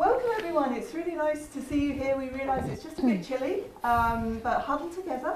Welcome everyone, it's really nice to see you here. We realise it's just a bit chilly, but huddle together.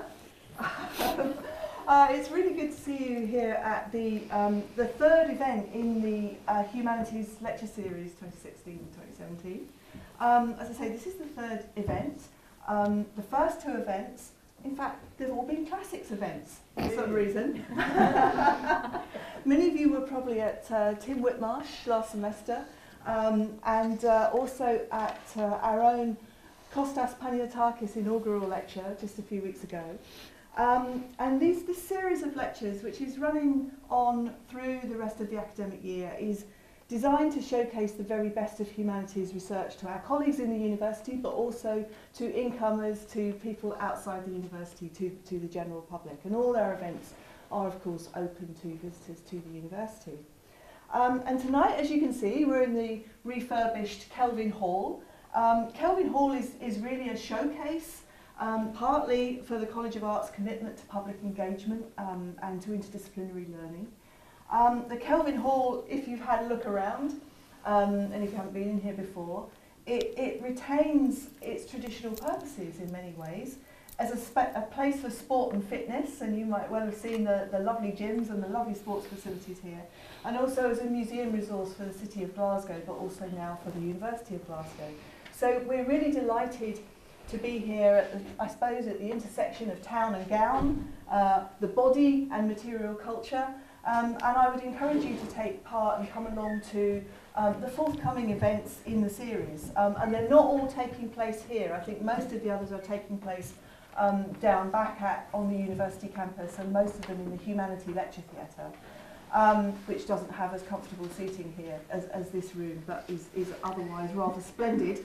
It's really good to see you here at the third event in the Humanities Lecture Series 2016-2017. As I say, this is the third event. The first two events, in fact, they've all been classics events for some reason. Many of you were probably at Tim Whitmarsh last semester, and also at our own Kostas Paniotakis inaugural lecture just a few weeks ago. And this series of lectures, which is running on through the rest of the academic year, is designed to showcase the very best of humanities research to our colleagues in the university, but also to incomers, to people outside the university, to the general public. And all our events are, of course, open to visitors to the university. And tonight, as you can see, we're in the refurbished Kelvin Hall. Kelvin Hall is really a showcase, partly for the College of Art's commitment to public engagement and to interdisciplinary learning. The Kelvin Hall, if you've had a look around, and if you haven't been in here before, it retains its traditional purposes in many ways as a place for sport and fitness, and you might well have seen the lovely gyms and the lovely sports facilities here, and also as a museum resource for the City of Glasgow, but also now for the University of Glasgow. So we're really delighted to be here at I suppose at the intersection of town and gown, the body and material culture, and I would encourage you to take part and come along to the forthcoming events in the series. And they're not all taking place here. I think most of the others are taking place down back on the university campus, and most of them in the Humanity Lecture Theatre, which doesn't have as comfortable seating here as this room, but is otherwise rather splendid.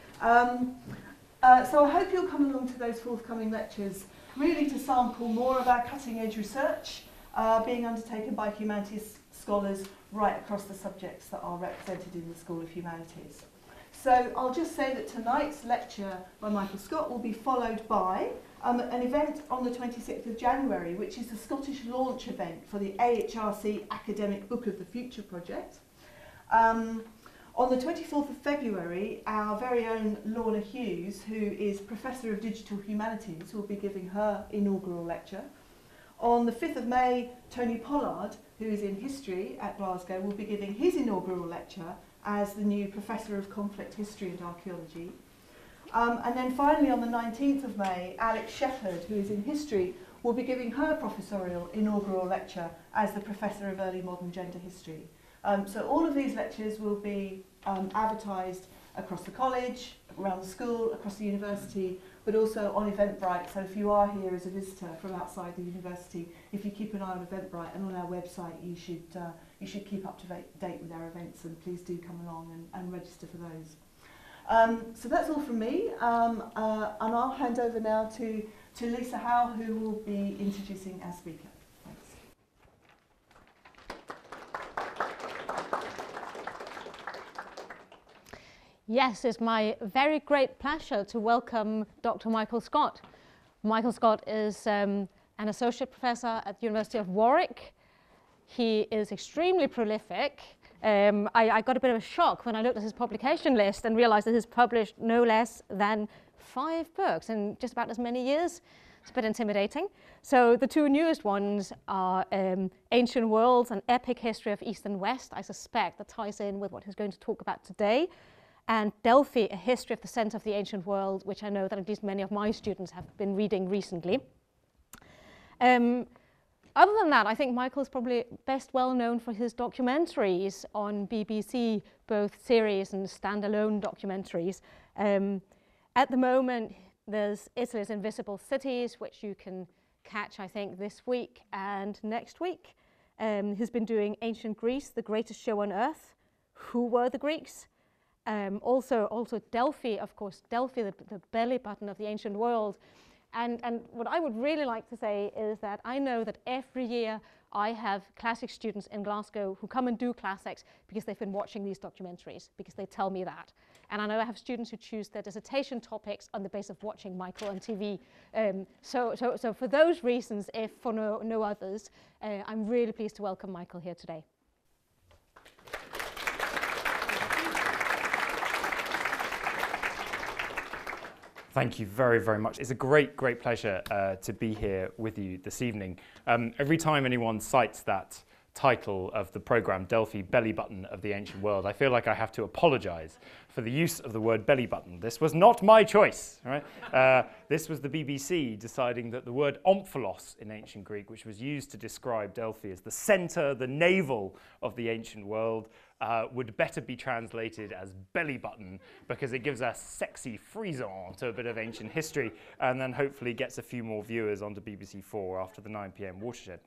So I hope you'll come along to those forthcoming lectures, really to sample more of our cutting-edge research being undertaken by humanities scholars right across the subjects that are represented in the School of Humanities. So I'll just say that tonight's lecture by Michael Scott will be followed by an event on the 26th of January, which is the Scottish launch event for the AHRC Academic Book of the Future project. On the 24th of February, our very own Lorna Hughes, who is Professor of Digital Humanities, will be giving her inaugural lecture. On the 5th of May, Tony Pollard, who is in history at Glasgow, will be giving his inaugural lecture as the new Professor of Conflict History and Archaeology. And then finally, on the 19th of May, Alex Shepherd, who is in history, will be giving her professorial inaugural lecture as the Professor of Early Modern Gender History. So all of these lectures will be advertised across the college, around the school, across the university, but also on Eventbrite. So if you are here as a visitor from outside the university, if you keep an eye on Eventbrite and on our website, you should keep up to date with our events, and please do come along and register for those. So that's all from me, and I'll hand over now to Lisa Howe, who will be introducing our speaker. Yes, it's my very great pleasure to welcome Dr. Michael Scott. Michael Scott is an associate professor at the University of Warwick. He is extremely prolific. I got a bit of a shock when I looked at his publication list and realized that he's published no less than 5 books in just about as many years. It's a bit intimidating. So the 2 newest ones are Ancient Worlds, an epic history of East and West. I suspect that ties in with what he's going to talk about today. And Delphi, a history of the centre of the ancient world, which I know that at least many of my students have been reading recently. Other than that, I think Michael's probably best well known for his documentaries on BBC, both series and standalone documentaries. At the moment, there's Italy's Invisible Cities, which you can catch, I think, this week and next week. He's been doing Ancient Greece, the greatest show on earth. Who were the Greeks? Also Delphi, of course, Delphi, the belly button of the ancient world. And what I would really like to say is that I know that every year I have classics students in Glasgow who come and do classics because they've been watching these documentaries, because they tell me that. And I know I have students who choose their dissertation topics on the basis of watching Michael on TV. So for those reasons, if for no others, I'm really pleased to welcome Michael here today. Thank you very, very much. It's a great, great pleasure to be here with you this evening. Every time anyone cites that title of the programme, Delphi, Belly Button of the Ancient World, I feel like I have to apologise for the use of the word belly button. This was not my choice, right? This was the BBC deciding that the word omphalos in ancient Greek, which was used to describe Delphi as the centre, the navel of the ancient world, would better be translated as belly button because it gives a sexy frisson to a bit of ancient history and then hopefully gets a few more viewers onto BBC 4 after the 9 p.m. watershed.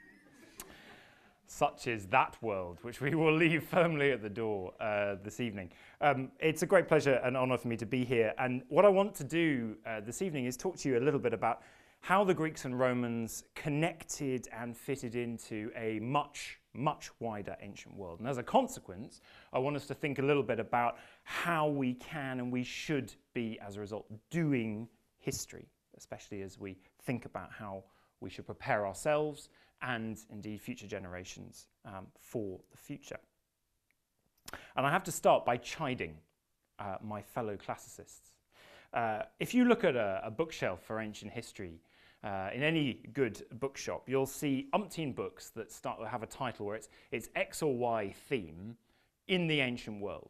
Such is that world, which we will leave firmly at the door this evening. It's a great pleasure and honour for me to be here. And what I want to do this evening is talk to you a little bit about how the Greeks and Romans connected and fitted into a much, much wider ancient world. And as a consequence, I want us to think a little bit about how we can and we should be, as a result, doing history, especially as we think about how we should prepare ourselves and indeed future generations for the future. And I have to start by chiding my fellow classicists. If you look at a bookshelf for ancient history, in any good bookshop, you'll see umpteen books that start to have a title where it's X or Y theme in the ancient world.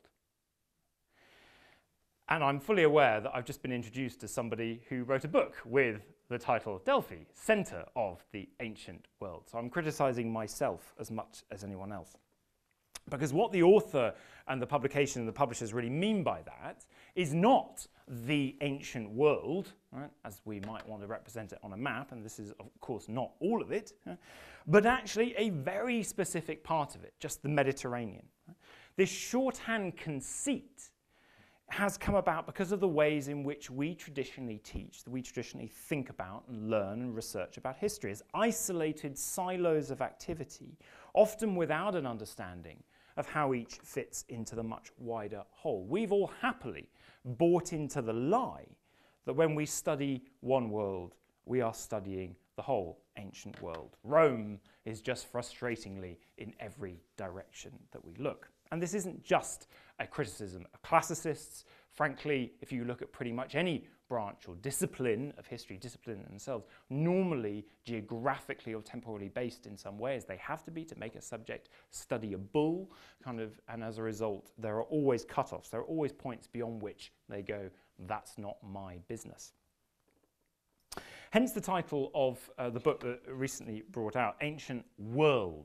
And I'm fully aware that I've just been introduced to somebody who wrote a book with the title Delphi, Centre of the Ancient World. So I'm criticising myself as much as anyone else. Because what the author and the publication and the publishers really mean by that is not the ancient world, right, as we might want to represent it on a map, and this is of course not all of it, but actually a very specific part of it, just the Mediterranean. This shorthand conceit has come about because of the ways in which we traditionally teach, that we traditionally think about and learn and research about history as isolated silos of activity, often without an understanding of how each fits into the much wider whole. We've all happily bought into the lie that when we study one world, we are studying the whole ancient world. Rome is just frustratingly in every direction that we look. And this isn't just a criticism of classicists. Frankly, if you look at pretty much any branch or discipline of history, discipline themselves, normally geographically or temporally based in some ways, they have to be to make a subject studyable, and as a result, there are always cut-offs. There are always points beyond which they go, that's not my business. Hence the title of the book that recently brought out, Ancient Worlds.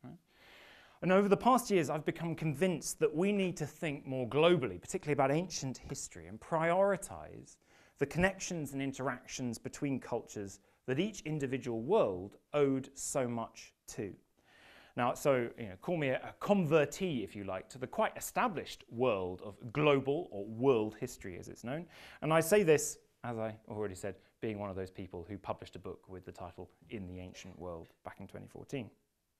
And over the past years, I've become convinced that we need to think more globally, particularly about ancient history, and prioritise the connections and interactions between cultures that each individual world owed so much to. Now, so call me a convertee, if you like, to the quite established world of global or world history, as it's known. And I say this, as I already said, being one of those people who published a book with the title In the Ancient World back in 2014.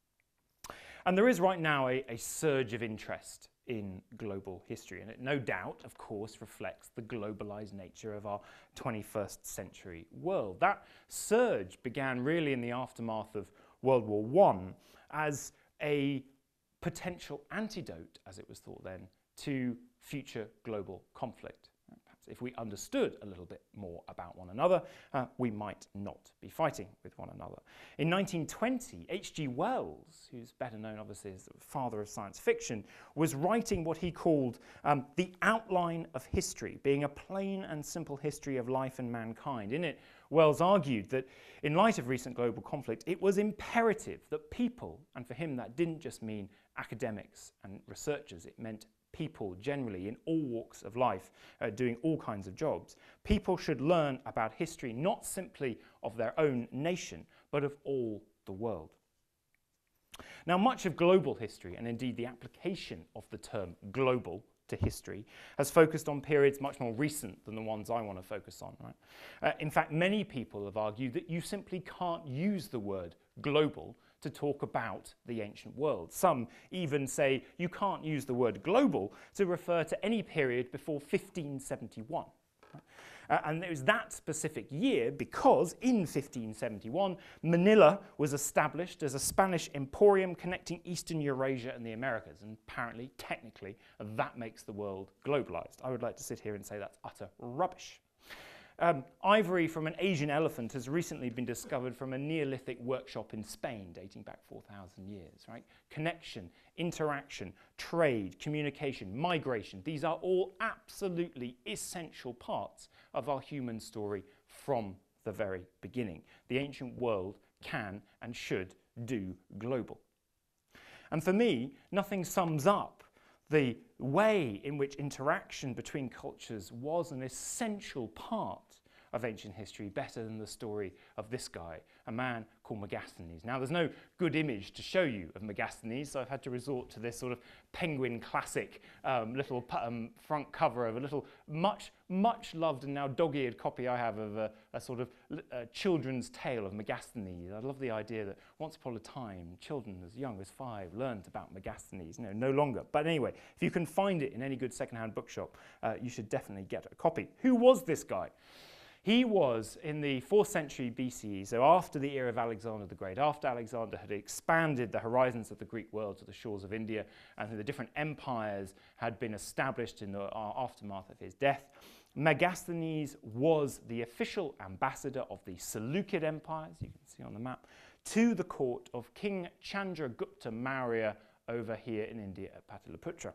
And there is right now a surge of interest in global history, and it no doubt, of course, reflects the globalized nature of our 21st century world. That surge began really in the aftermath of World War I as a potential antidote, as it was thought then, to future global conflict. Perhaps if we understood a little bit more about one another, we might not be fighting with one another. In 1920, H.G. Wells, who's better known obviously as the father of science fiction, was writing what he called the outline of history, being a plain and simple history of life and mankind. In it, Wells argued that in light of recent global conflict, it was imperative that people, and for him that didn't just mean academics and researchers, it meant people generally in all walks of life doing all kinds of jobs. People should learn about history not simply of their own nation, but of all the world. Now, much of global history, and indeed the application of the term global to history, has focused on periods much more recent than the ones I want to focus on. Right? In fact, many people have argued that you simply can't use the word global to talk about the ancient world. Some even say you can't use the word global to refer to any period before 1571. And it was that specific year because in 1571, Manila was established as a Spanish emporium connecting Eastern Eurasia and the Americas. And apparently, technically, that makes the world globalized. I would like to sit here and say that's utter rubbish. Ivory from an Asian elephant has recently been discovered from a Neolithic workshop in Spain dating back 4,000 years, right? Connection, interaction, trade, communication, migration, these are all absolutely essential parts of our human story from the very beginning. The ancient world can and should do global. And for me, nothing sums up the way in which interaction between cultures was an essential part of ancient history better than the story of this guy, a man called Megasthenes. Now, there's no good image to show you of Megasthenes, so I've had to resort to this sort of Penguin classic little front cover of a little much loved and now dog-eared copy I have of a sort of children's tale of Megasthenes. I love the idea that once upon a time, children as young as 5 learned about Megasthenes. No longer. But anyway, if you can find it in any good second-hand bookshop, you should definitely get a copy. Who was this guy? He was in the 4th century BCE, so after the era of Alexander the Great, after Alexander had expanded the horizons of the Greek world to the shores of India, and the different empires had been established in the aftermath of his death. Megasthenes was the official ambassador of the Seleucid Empire, as you can see on the map, to the court of King Chandragupta Maurya over here in India at Pataliputra.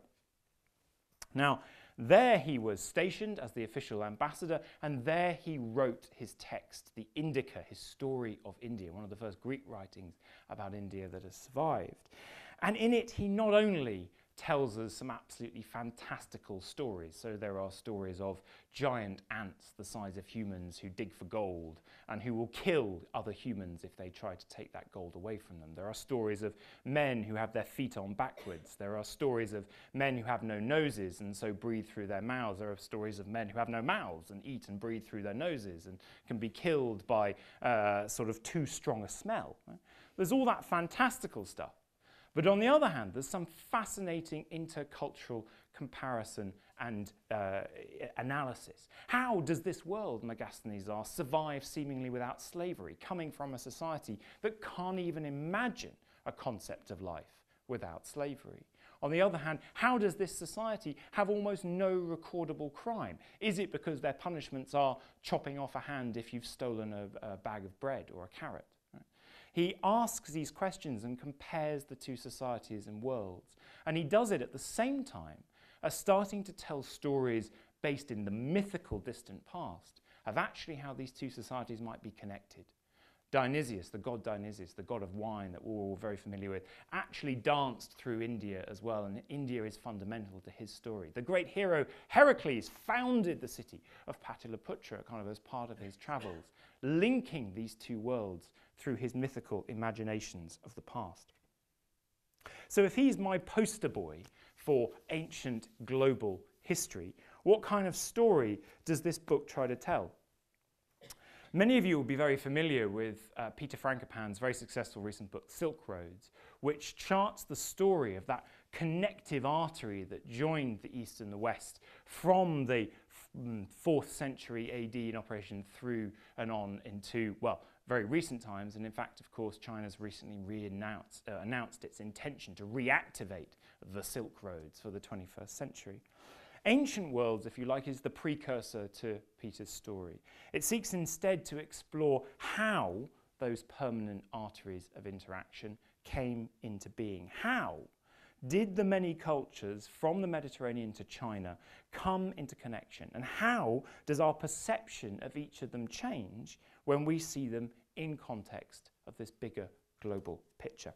Now, there he was stationed as the official ambassador, and there he wrote his text, the Indica, his story of India, one of the first Greek writings about India that has survived. And in it, he not only tells us some absolutely fantastical stories. So there are stories of giant ants the size of humans who dig for gold and who will kill other humans if they try to take that gold away from them. There are stories of men who have their feet on backwards. There are stories of men who have no noses and so breathe through their mouths. There are stories of men who have no mouths and eat and breathe through their noses and can be killed by sort of too strong a smell. Right? There's all that fantastical stuff. But on the other hand, there's some fascinating intercultural comparison and analysis. How does this world, Megasthenes asks, survive seemingly without slavery, coming from a society that can't even imagine a concept of life without slavery? On the other hand, how does this society have almost no recordable crime? Is it because their punishments are chopping off a hand if you've stolen a bag of bread or a carrot? He asks these questions and compares the two societies and worlds. And he does it at the same time as starting to tell stories based in the mythical distant past of actually how these two societies might be connected. Dionysius, the god of wine that we're all very familiar with, actually danced through India as well, and India is fundamental to his story. The great hero Heracles founded the city of Pataliputra kind of as part of his travels, linking these two worlds through his mythical imaginations of the past. So if he's my poster boy for ancient global history, what kind of story does this book try to tell? Many of you will be very familiar with Peter Frankopan's very successful recent book, Silk Roads, which charts the story of that connective artery that joined the East and the West from the 4th century AD in operation through and on into, well, very recent times. And in fact, of course, China's recently announced its intention to reactivate the Silk Roads for the 21st century. Ancient Worlds, if you like, is the precursor to Peter's story. It seeks instead to explore how those permanent arteries of interaction came into being. How did the many cultures from the Mediterranean to China come into connection? And how does our perception of each of them change when we see them in context of this bigger global picture?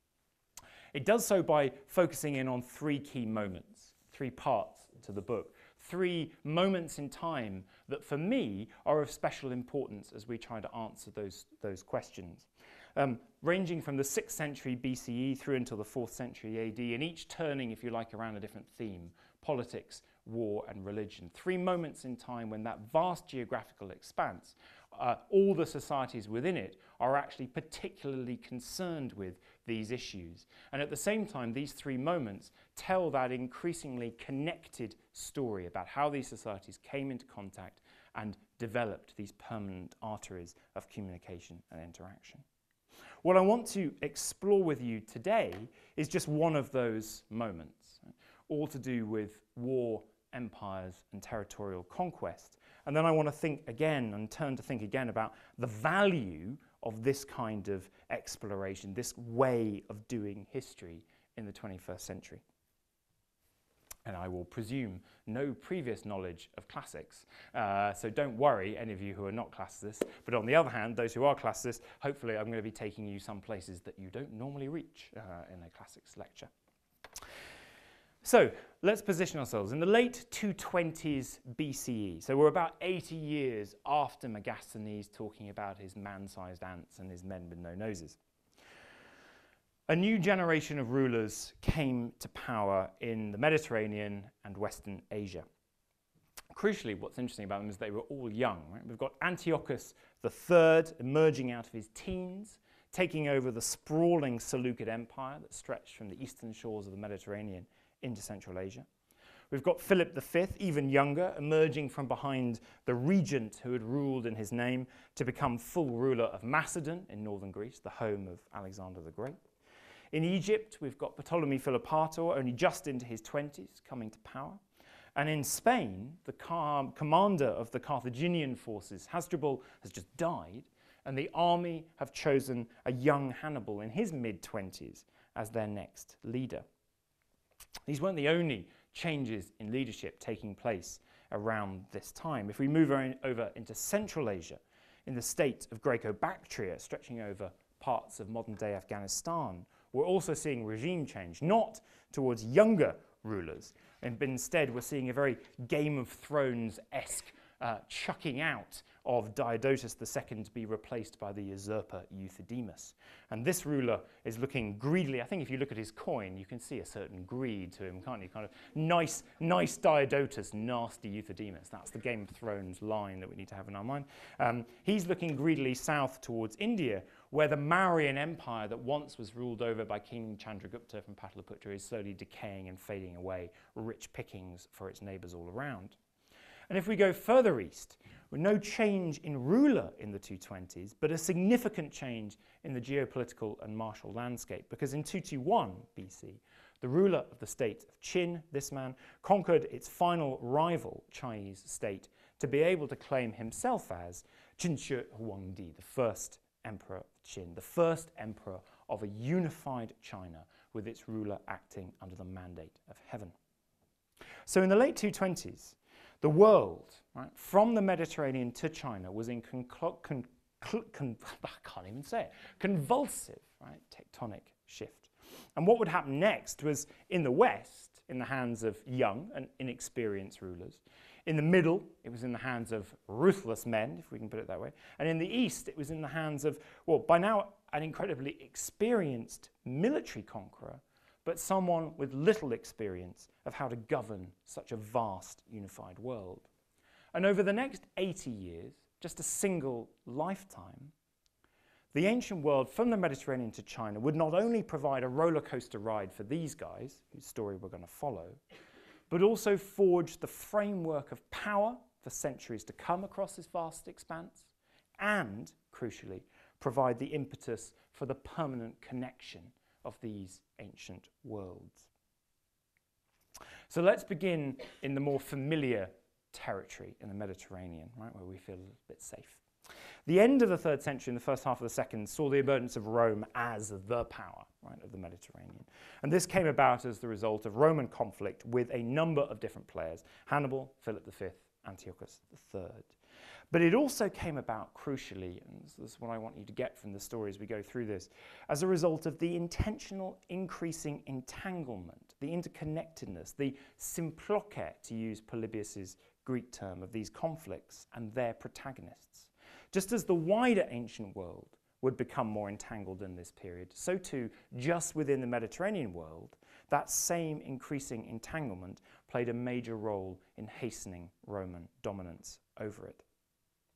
It does so by focusing in on 3 key moments, 3 parts to the book, 3 moments in time that for me are of special importance as we try to answer those questions. Ranging from the 6th century BCE through until the 4th century AD, and each turning, if you like, around a different theme: politics, war, and religion. 3 moments in time when that vast geographical expanse, all the societies within it are actually particularly concerned with these issues. And at the same time, these 3 moments tell that increasingly connected story about how these societies came into contact and developed these permanent arteries of communication and interaction. What I want to explore with you today is just one of those moments, all to do with war, empires, and territorial conquest, And then I want to think again and turn to think again about the value of this kind of exploration, this way of doing history in the 21st century. And I will presume no previous knowledge of classics. So don't worry, any of you who are not classicists. But on the other hand, those who are classicists, hopefully I'm going to be taking you some places that you don't normally reach in a classics lecture. So let's position ourselves in the late 220s BCE. So we're about 80 years after Megasthenes talking about his man-sized ants and his men with no noses. A new generation of rulers came to power in the Mediterranean and Western Asia. Crucially, what's interesting about them is they were all young. Right? We've got Antiochus III emerging out of his teens, taking over the sprawling Seleucid Empire that stretched from the eastern shores of the Mediterranean into Central Asia. We've got Philip V, even younger, emerging from behind the regent who had ruled in his name to become full ruler of Macedon in northern Greece, the home of Alexander the Great. In Egypt, we've got Ptolemy Philopator, only just into his 20s, coming to power. And in Spain, the commander of the Carthaginian forces, Hasdrubal, has just died, and the army have chosen a young Hannibal in his mid-20s as their next leader. These weren't the only changes in leadership taking place around this time. If we move over into Central Asia, in the state of Greco-Bactria, stretching over parts of modern-day Afghanistan, we're also seeing regime change, not towards younger rulers, but instead we're seeing a very Game of Thrones-esque chucking out of Diodotus II to be replaced by the usurper Euthydemus. And this ruler is looking greedily. I think if you look at his coin, you can see a certain greed to him, can't you? Kind of nice Diodotus, nasty Euthydemus. That's the Game of Thrones line that we need to have in our mind. He's looking greedily south towards India, where the Mauryan Empire that once was ruled over by King Chandragupta from Pataliputra is slowly decaying and fading away, rich pickings for its neighbours all around. And if we go further east, with no change in ruler in the 220s, but a significant change in the geopolitical and martial landscape, because in 221 BC, the ruler of the state of Qin, this man, conquered its final rival Chinese state to be able to claim himself as Qinshi Huangdi, the first emperor of Qin, the first emperor of a unified China with its ruler acting under the mandate of heaven. So in the late 220s, the world, right, from the Mediterranean to China was in convulsive, right, tectonic shift. And what would happen next was in the West, in the hands of young and inexperienced rulers. In the middle, it was in the hands of ruthless men, if we can put it that way. And in the East, it was in the hands of, well, by now, an incredibly experienced military conqueror, but someone with little experience of how to govern such a vast, unified world. And over the next 80 years, just a single lifetime, the ancient world from the Mediterranean to China would not only provide a roller coaster ride for these guys, whose story we're going to follow, but also forge the framework of power for centuries to come across this vast expanse, and, crucially, provide the impetus for the permanent connection of these ancient worlds. So let's begin in the more familiar territory in the Mediterranean, right, where we feel a little bit safe. The end of the 3rd century and the first half of the 2nd saw the emergence of Rome as the power, right, of the Mediterranean. And this came about as the result of Roman conflict with a number of different players: Hannibal, Philip V, Antiochus III. But it also came about, crucially, and this is what I want you to get from the story as we go through this, as a result of the intentional increasing entanglement, the interconnectedness, the symploke, to use Polybius's Greek term, of these conflicts and their protagonists. Just as the wider ancient world would become more entangled in this period, so too, just within the Mediterranean world, that same increasing entanglement played a major role in hastening Roman dominance over it.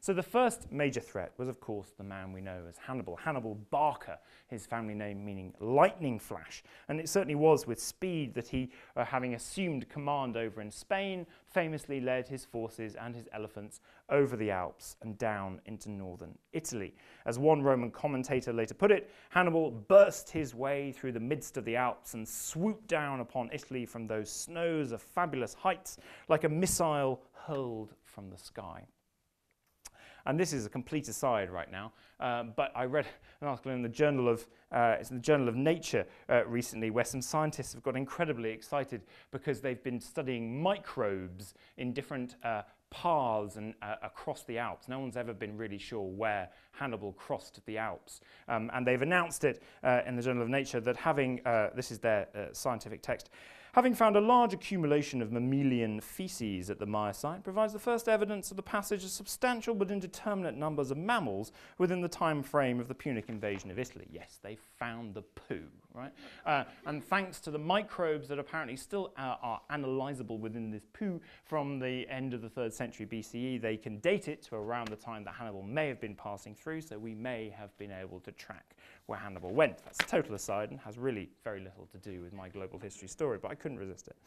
So the first major threat was, of course, the man we know as Hannibal. Hannibal Barca, his family name meaning lightning flash. And it certainly was with speed that he, having assumed command over in Spain, famously led his forces and his elephants over the Alps and down into northern Italy. As one Roman commentator later put it, Hannibal burst his way through the midst of the Alps and swooped down upon Italy from those snows of fabulous heights like a missile hurled from the sky. And this is a complete aside right now, but I read an article in the Journal of, it's in the Journal of Nature recently, where some scientists have got incredibly excited because they've been studying microbes in different paths and across the Alps. No one's ever been really sure where Hannibal crossed the Alps. And they've announced it in the Journal of Nature that having, this is their scientific text, having found a large accumulation of mammalian feces at the Maya site provides the first evidence of the passage of substantial but indeterminate numbers of mammals within the time frame of the Punic invasion of Italy. Yes, they found the poo, right? And thanks to the microbes that apparently still are analysable within this poo from the end of the 3rd century BCE, they can date it to around the time that Hannibal may have been passing through, so we may have been able to track where Hannibal went. That's a total aside and has really very little to do with my global history story, but I couldn't resist it.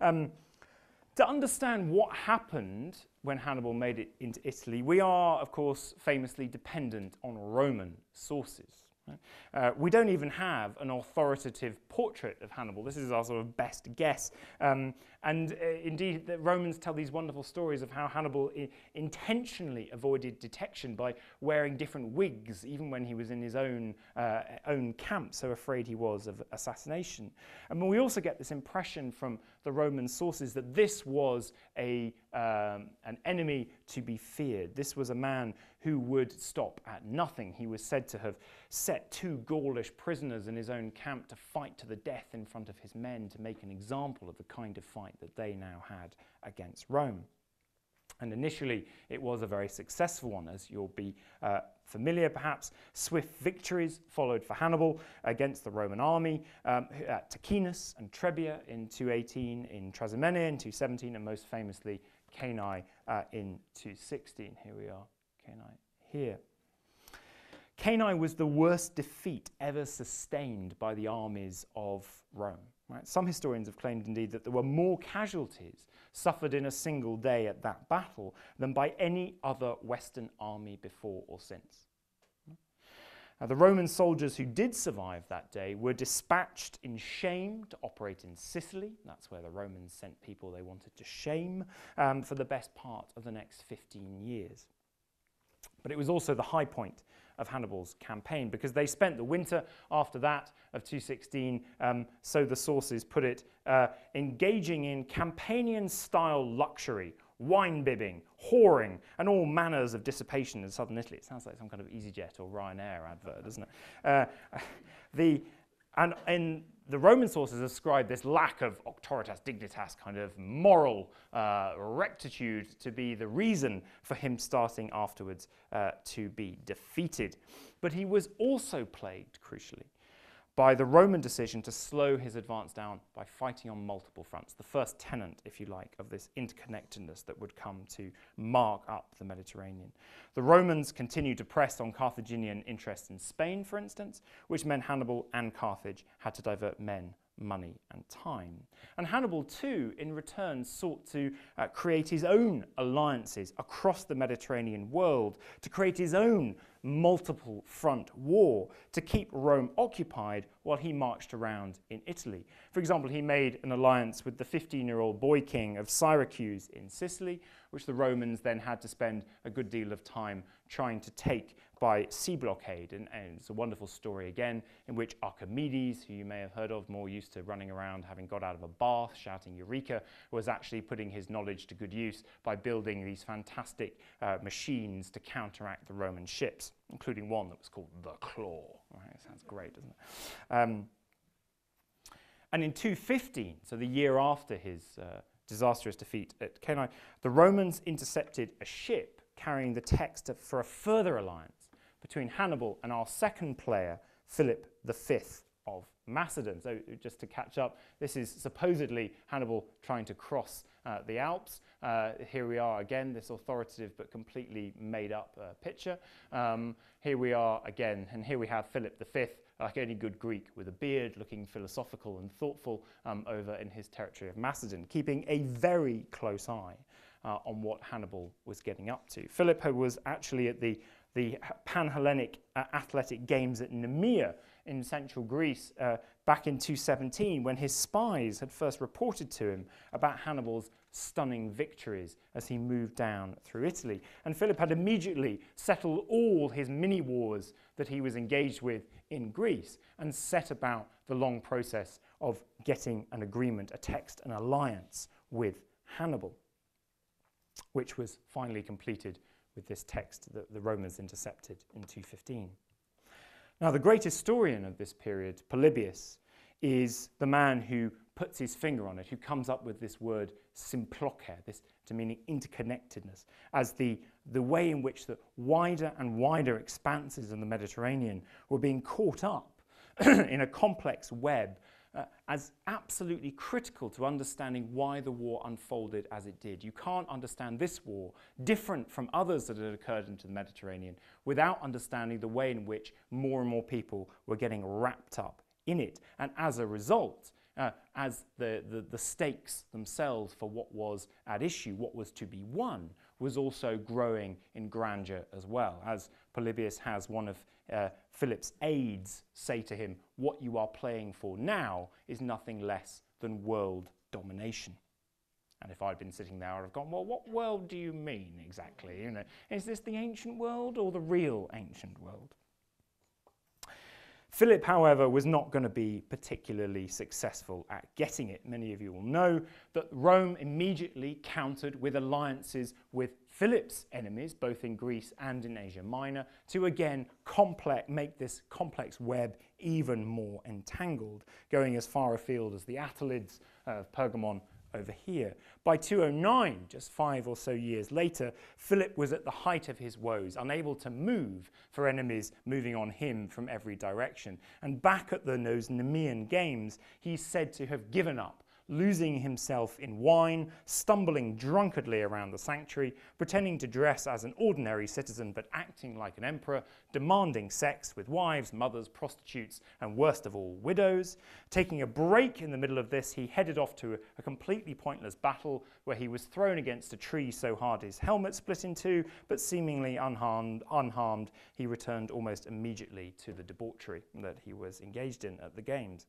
To understand what happened when Hannibal made it into Italy, we are, of course, famously dependent on Roman sources. We don't even have an authoritative portrait of Hannibal. This is our sort of best guess. Indeed, the Romans tell these wonderful stories of how Hannibal intentionally avoided detection by wearing different wigs, even when he was in his own camp, so afraid he was of assassination. And we also get this impression from the Roman sources that this was an enemy to be feared. This was a man who would stop at nothing. He was said to have set 2 Gaulish prisoners in his own camp to fight to the death in front of his men to make an example of the kind of fight that they now had against Rome. And initially, it was a very successful one, as you'll be familiar perhaps. Swift victories followed for Hannibal against the Roman army at Ticinus and Trebia in 218, in Trasimene in 217, and most famously Cannae in 216. Here we are, Cannae here. Cannae was the worst defeat ever sustained by the armies of Rome. Right? Some historians have claimed indeed that there were more casualties suffered in a single day at that battle than by any other Western army before or since. Now, the Roman soldiers who did survive that day were dispatched in shame to operate in Sicily. That's where the Romans sent people they wanted to shame for the best part of the next 15 years. But it was also the high point of Hannibal's campaign, because they spent the winter after that of 216, so the sources put it, engaging in Campanian-style luxury, wine-bibbing, whoring, and all manners of dissipation in southern Italy. It sounds like some kind of EasyJet or Ryanair advert, doesn't it? And the Roman sources ascribe this lack of auctoritas dignitas, kind of moral rectitude, to be the reason for him starting afterwards to be defeated. But he was also plagued, crucially, by the Roman decision to slow his advance down by fighting on multiple fronts, the first tenet, if you like, of this interconnectedness that would come to mark up the Mediterranean. The Romans continued to press on Carthaginian interests in Spain, for instance, which meant Hannibal and Carthage had to divert men, money, and time. And Hannibal, too, in return, sought to create his own alliances across the Mediterranean world, to create his own multiple front war, to keep Rome occupied while he marched around in Italy. For example, he made an alliance with the 15-year-old boy king of Syracuse in Sicily, which the Romans then had to spend a good deal of time trying to take by sea blockade. And it's a wonderful story again, in which Archimedes, who you may have heard of, more used to running around having got out of a bath shouting Eureka, was actually putting his knowledge to good use by building these fantastic machines to counteract the Roman ships, including one that was called the Claw. Right? It sounds great, doesn't it? And in 215, so the year after his disastrous defeat at Cannae, the Romans intercepted a ship carrying the text for a further alliance between Hannibal and our second player, Philip V of Macedon. So just to catch up, this is supposedly Hannibal trying to cross the Alps. Here we are again, this authoritative but completely made up picture. Here we are again, and here we have Philip V, like any good Greek, with a beard, looking philosophical and thoughtful over in his territory of Macedon, keeping a very close eye on what Hannibal was getting up to. Philip was actually at the Pan-Hellenic Athletic Games at Nemea in central Greece back in 217, when his spies had first reported to him about Hannibal's stunning victories as he moved down through Italy. And Philip had immediately settled all his mini-wars that he was engaged with in Greece and set about the long process of getting an agreement, a text, an alliance with Hannibal, which was finally completed with this text that the Romans intercepted in 215. Now, the great historian of this period, Polybius, is the man who puts his finger on it, who comes up with this word symploche, this to meaning interconnectedness, as the way in which the wider and wider expanses of the Mediterranean were being caught up in a complex web as absolutely critical to understanding why the war unfolded as it did. You can't understand this war, different from others that had occurred into the Mediterranean, without understanding the way in which more and more people were getting wrapped up in it. And as a result, as the stakes themselves for what was at issue, what was to be won, was also growing in grandeur as well. As Polybius has one of Philip's aides say to him, what you are playing for now is nothing less than world domination. And if I'd been sitting there, I'd have gone, well, what world do you mean exactly? You know, is this the ancient world or the real ancient world? Philip, however, was not going to be particularly successful at getting it. Many of you will know that Rome immediately countered with alliances with Philip's enemies, both in Greece and in Asia Minor, to again make this complex web even more entangled, going as far afield as the Attalids of Pergamon over here. By 209, just 5 or so years later, Philip was at the height of his woes, unable to move for enemies moving on him from every direction. And back at those Nemean games, he's said to have given up, losing himself in wine, stumbling drunkenly around the sanctuary, pretending to dress as an ordinary citizen but acting like an emperor, demanding sex with wives, mothers, prostitutes, and worst of all, widows. Taking a break in the middle of this, he headed off to a completely pointless battle where he was thrown against a tree so hard his helmet split in two, but seemingly unharmed, he returned almost immediately to the debauchery that he was engaged in at the games.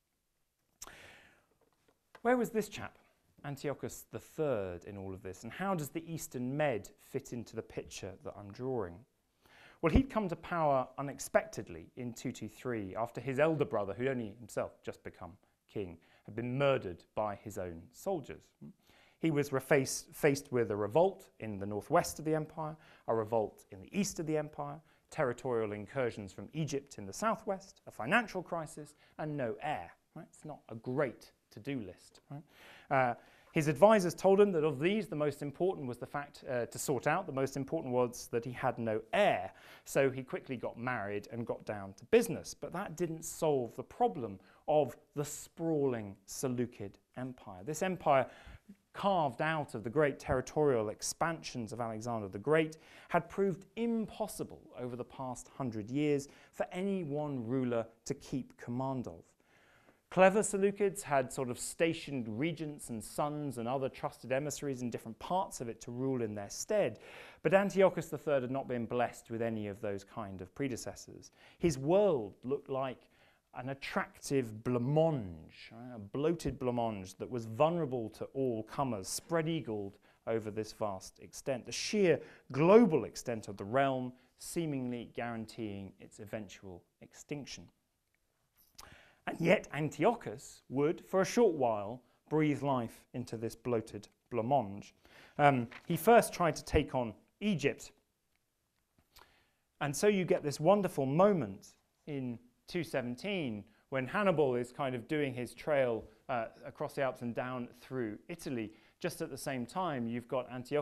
Where was this chap, Antiochus III, in all of this? And how does the Eastern Med fit into the picture that I'm drawing? Well, he'd come to power unexpectedly in 223 after his elder brother, who'd only himself just become king, had been murdered by his own soldiers. He was faced with a revolt in the northwest of the empire, a revolt in the east of the empire, territorial incursions from Egypt in the southwest, a financial crisis, and no heir. Right? It's not a great to-do list. Right? His advisors told him that of these, the most important was the fact to sort out. The most important was that he had no heir. So he quickly got married and got down to business. But that didn't solve the problem of the sprawling Seleucid Empire. This empire, carved out of the great territorial expansions of Alexander the Great, had proved impossible over the past 100 years for any one ruler to keep command of. Clever Seleucids had sort of stationed regents and sons and other trusted emissaries in different parts of it to rule in their stead. But Antiochus III had not been blessed with any of those kind of predecessors. His world looked like an attractive blancmange, right? A bloated blancmange that was vulnerable to all comers, spread-eagled over this vast extent. The sheer global extent of the realm seemingly guaranteeing its eventual extinction. And yet Antiochus would, for a short while, breathe life into this bloated blancmange. He first tried to take on Egypt. And so you get this wonderful moment in 217 when Hannibal is kind of doing his trail across the Alps and down through Italy. Just at the same time, you've got Antiochus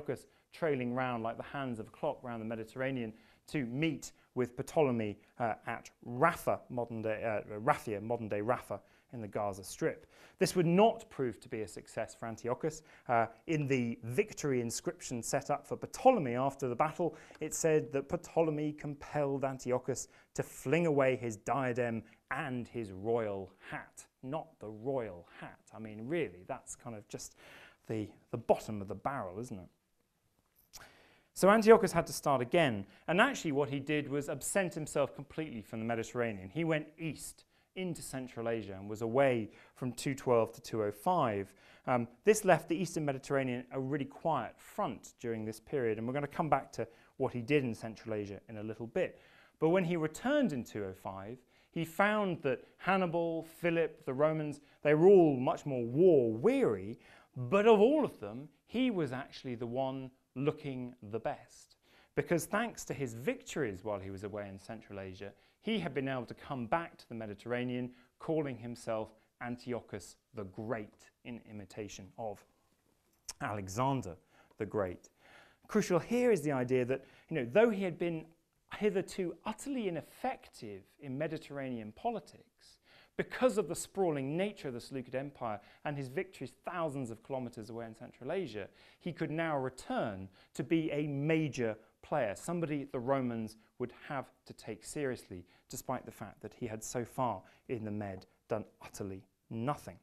trailing round like the hands of a clock round the Mediterranean to meet with Ptolemy at Rafah, Raphia, modern-day Rafah, in the Gaza Strip. This would not prove to be a success for Antiochus. In the victory inscription set up for Ptolemy after the battle, it said that Ptolemy compelled Antiochus to fling away his diadem and his royal hat. Not the royal hat. I mean, really, that's kind of just the bottom of the barrel, isn't it? So Antiochus had to start again, and actually what he did was absent himself completely from the Mediterranean. He went east into Central Asia and was away from 212 to 205. This left the Eastern Mediterranean a really quiet front during this period, and we're going to come back to what he did in Central Asia in a little bit. But when he returned in 205, he found that Hannibal, Philip, the Romans, they were all much more war-weary, but of all of them, he was actually the one looking the best. Because thanks to his victories while he was away in Central Asia, he had been able to come back to the Mediterranean, calling himself Antiochus the Great, in imitation of Alexander the Great. Crucial here is the idea that, though he had been hitherto utterly ineffective in Mediterranean politics, because of the sprawling nature of the Seleucid Empire and his victories thousands of kilometers away in Central Asia, he could now return to be a major player, somebody the Romans would have to take seriously, despite the fact that he had so far in the Med done utterly nothing.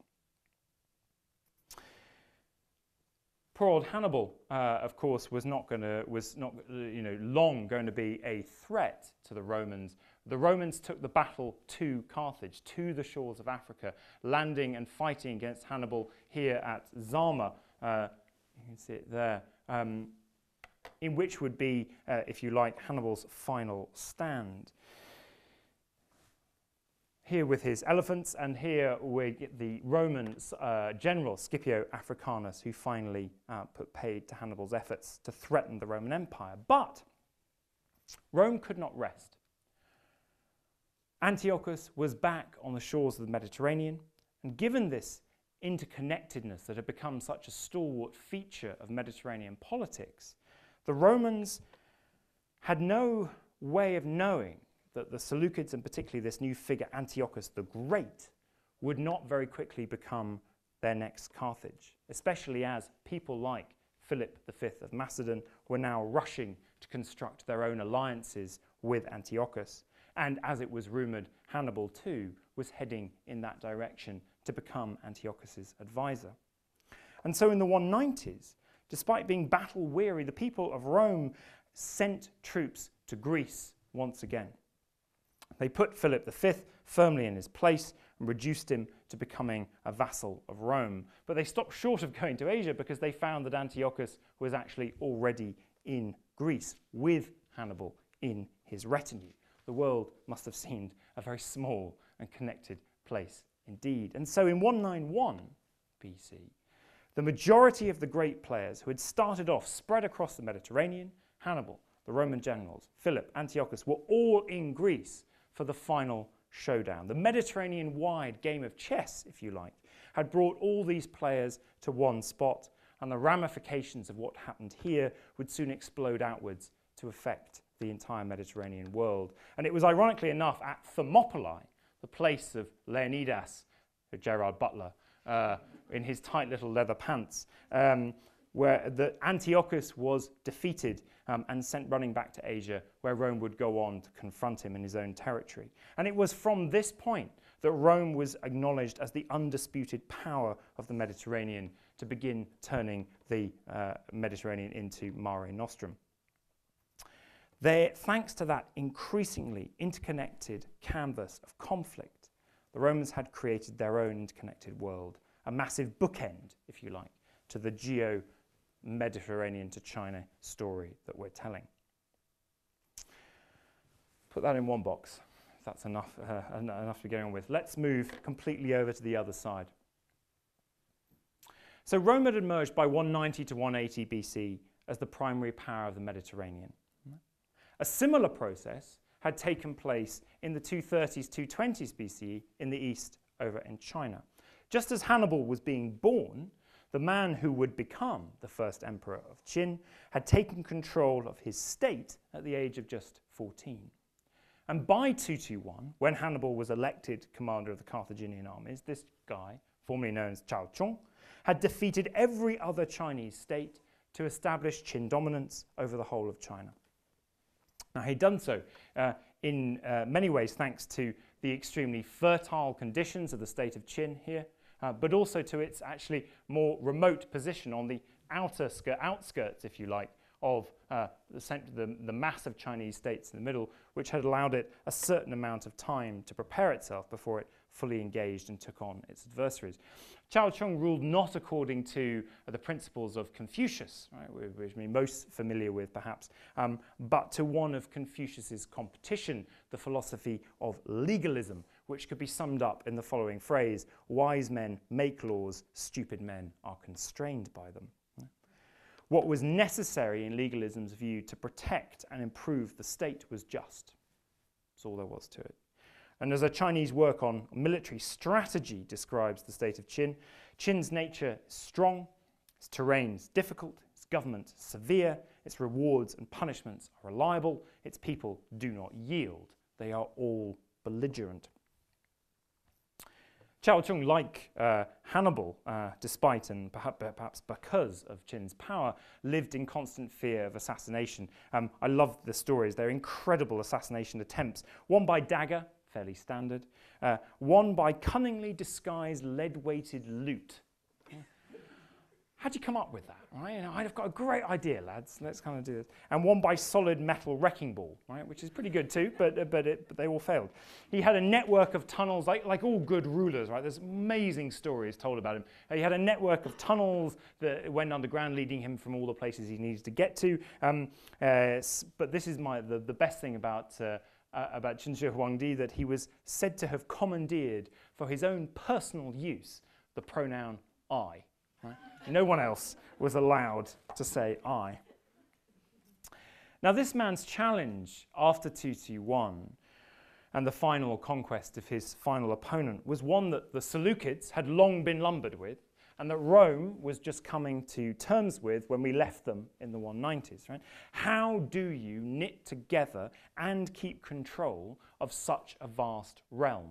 Poor old Hannibal, of course, was not long going to be a threat to the Romans. The Romans took the battle to Carthage, to the shores of Africa, landing and fighting against Hannibal here at Zama. You can see it there. In which would be, if you like, Hannibal's final stand. Here with his elephants, and here we get the Roman general Scipio Africanus, who finally put paid to Hannibal's efforts to threaten the Roman Empire. But Rome could not rest. Antiochus was back on the shores of the Mediterranean, and given this interconnectedness that had become such a stalwart feature of Mediterranean politics, the Romans had no way of knowing that the Seleucids, and particularly this new figure Antiochus the Great, would not very quickly become their next Carthage, especially as people like Philip V of Macedon were now rushing to construct their own alliances with Antiochus. And as it was rumoured, Hannibal too was heading in that direction to become Antiochus's advisor. And so in the 190s, despite being battle-weary, the people of Rome sent troops to Greece once again. They put Philip V firmly in his place and reduced him to becoming a vassal of Rome. But they stopped short of going to Asia because they found that Antiochus was actually already in Greece with Hannibal in his retinue. The world must have seemed a very small and connected place indeed. And so in 191 BC, the majority of the great players who had started off spread across the Mediterranean, Hannibal, the Roman generals, Philip, Antiochus, were all in Greece for the final showdown. The Mediterranean-wide game of chess, if you like, had brought all these players to one spot, and the ramifications of what happened here would soon explode outwards to affect the entire Mediterranean world. And it was ironically enough at Thermopylae, the place of Leonidas, Gerard Butler, in his tight little leather pants, where the Antiochus was defeated and sent running back to Asia, where Rome would go on to confront him in his own territory. And it was from this point that Rome was acknowledged as the undisputed power of the Mediterranean to begin turning the Mediterranean into Mare Nostrum. Thanks to that increasingly interconnected canvas of conflict, the Romans had created their own interconnected world, a massive bookend, if you like, to the Mediterranean to China story that we're telling. Put that in one box. That's enough to be going on with. Let's move completely over to the other side. So Rome had emerged by 190 to 180 BC as the primary power of the Mediterranean. A similar process had taken place in the 230s, 220s BCE in the east over in China. Just as Hannibal was being born, the man who would become the first emperor of Qin, had taken control of his state at the age of just 14. And by 221, when Hannibal was elected commander of the Carthaginian armies, this guy, formerly known as Cao Chong, had defeated every other Chinese state to establish Qin dominance over the whole of China. Now, he'd done so in many ways thanks to the extremely fertile conditions of the state of Qin here, but also to its actually more remote position on the outskirts, if you like, of the mass of Chinese states in the middle, which had allowed it a certain amount of time to prepare itself before it fully engaged and took on its adversaries. Cao Chong ruled not according to the principles of Confucius, right, which we're most familiar with perhaps, but to one of Confucius's competition, the philosophy of legalism, which could be summed up in the following phrase: wise men make laws, stupid men are constrained by them. What was necessary in legalism's view to protect and improve the state was just. That's all there was to it. And as a Chinese work on military strategy describes the state of Qin, Qin's nature is strong, its terrain is difficult, its government severe, its rewards and punishments are reliable, its people do not yield. They are all belligerent. Cao Chong, like Hannibal, despite and perhaps because of Qin's power, lived in constant fear of assassination. I love the stories. They're incredible assassination attempts. One by dagger, fairly standard. One by cunningly disguised lead-weighted lute. How'd you come up with that? Right? I've got a great idea, lads. Let's kind of do this. And one by solid metal wrecking ball, right? Which is pretty good too, but they all failed. He had a network of tunnels, like all good rulers, right? There's amazing stories told about him. He had a network of tunnels that went underground, leading him from all the places he needed to get to. But this is the best thing about Qin Shi Huangdi, that he was said to have commandeered for his own personal use the pronoun I. Right? No one else was allowed to say I. Now, this man's challenge after 221 and the final conquest of his final opponent was one that the Seleucids had long been lumbered with, and that Rome was just coming to terms with when we left them in the 190s. Right? How do you knit together and keep control of such a vast realm?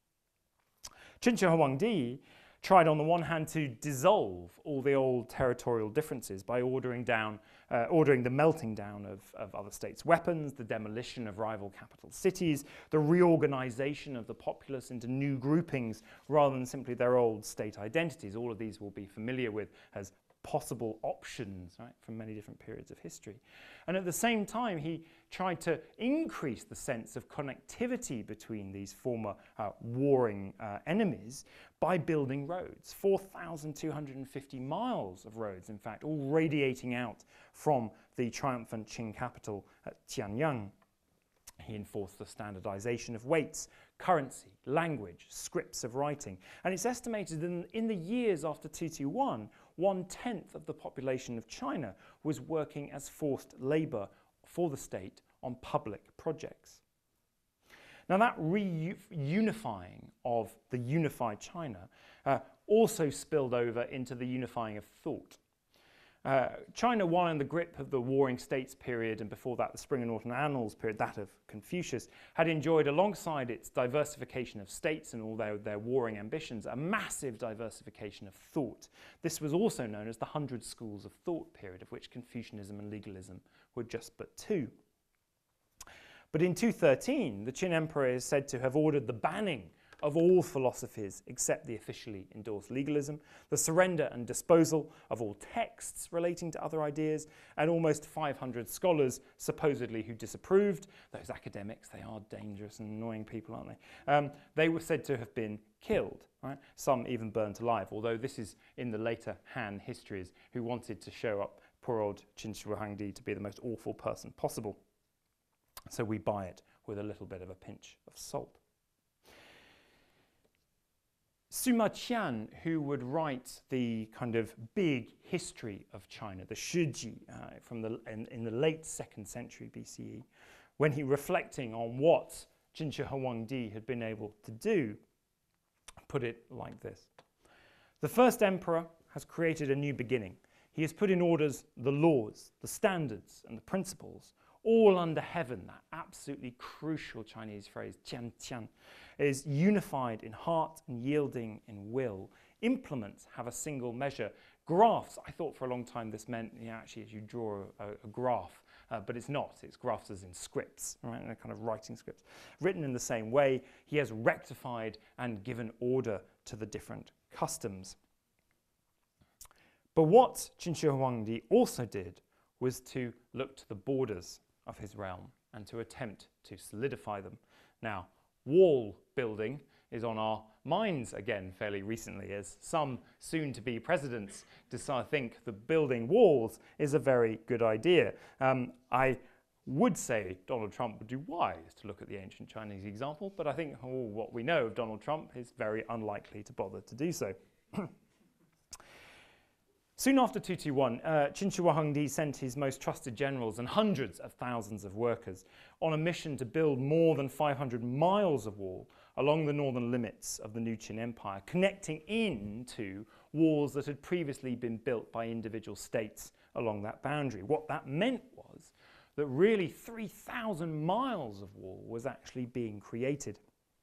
Qin Shi Huangdi tried on the one hand to dissolve all the old territorial differences by ordering the melting down of other states' weapons, the demolition of rival capital cities, the reorganization of the populace into new groupings rather than simply their old state identities. All of these will be familiar with as possible options, right, from many different periods of history. And at the same time, he tried to increase the sense of connectivity between these former warring enemies by building roads. 4,250 miles of roads, in fact, all radiating out from the triumphant Qing capital at Tianyang. He enforced the standardization of weights, currency, language, scripts of writing. And it's estimated that in the years after 221, 1/10 of the population of China was working as forced labor for the state on public projects. Now, that reunifying of the unified China also spilled over into the unifying of thought. China, while in the grip of the Warring States period, and before that the Spring and Autumn Annals period, that of Confucius, had enjoyed, alongside its diversification of states and all their warring ambitions, a massive diversification of thought. This was also known as the 100 Schools of Thought period, of which Confucianism and legalism were just but two. But in 213, the Qin emperor is said to have ordered the banning of all philosophies except the officially endorsed legalism, the surrender and disposal of all texts relating to other ideas, and almost 500 scholars supposedly who disapproved. Those academics, they are dangerous and annoying people, aren't they? They were said to have been killed, right? Some even burnt alive, although this is in the later Han histories, who wanted to show up poor old Qin Shi Huangdi to be the most awful person possible. So we buy it with a little bit of a pinch of salt. Sima Qian, who would write the kind of big history of China, the Shiji, in the late 2nd century BCE, when he reflecting on what Qin Shi Huangdi had been able to do, put it like this. The first emperor has created a new beginning. He has put in order the laws, the standards, and the principles, all under heaven. That absolutely crucial Chinese phrase, tian tian, is unified in heart and yielding in will. Implements have a single measure. Graphs, I thought for a long time this meant actually as you draw a graph, but it's not. It's graphs as in scripts, right? And a kind of writing scripts. Written in the same way, he has rectified and given order to the different customs. But what Qin Shi Huangdi also did was to look to the borders of his realm and to attempt to solidify them. Now, wall building is on our minds again fairly recently, as some soon-to-be presidents think that building walls is a very good idea. I would say Donald Trump would do wise to look at the ancient Chinese example, but I think what we know of Donald Trump is very unlikely to bother to do so. Soon after 221, Qin Shi Huangdi sent his most trusted generals and hundreds of thousands of workers on a mission to build more than 500 miles of wall along the northern limits of the new Qin Empire, connecting into walls that had previously been built by individual states along that boundary. What that meant was that really 3,000 miles of wall was actually being created.